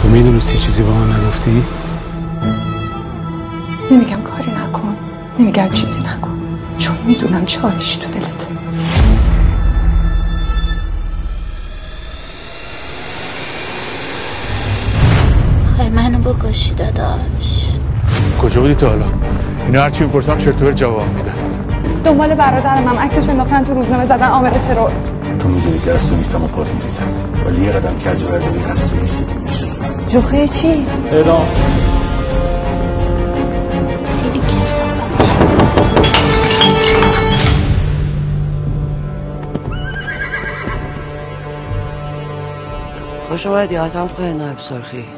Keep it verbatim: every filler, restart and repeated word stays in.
تو میدونستی چیزی با من نگفتی؟ نمیگم کاری نکن، نمیگم چیزی نکن، چون میدونم چه آتیشی تو دلته. خواهی منو بکشی داداش. کجا بودی تا حالا؟ اینا هرچی میپرسم چطور جواب میده. دنبال برادر من عکسش انداختن تو روزنامه زدن عامل ترور. تو میدونی که از تو نیستم و پات میریزم، ولی یه قدم کج برداری از تو نیستی که میسوزونم. جوخه چی؟ اعدام. خیلی کسافتی. خوش آمدی آدم خواهی نایب سرخی.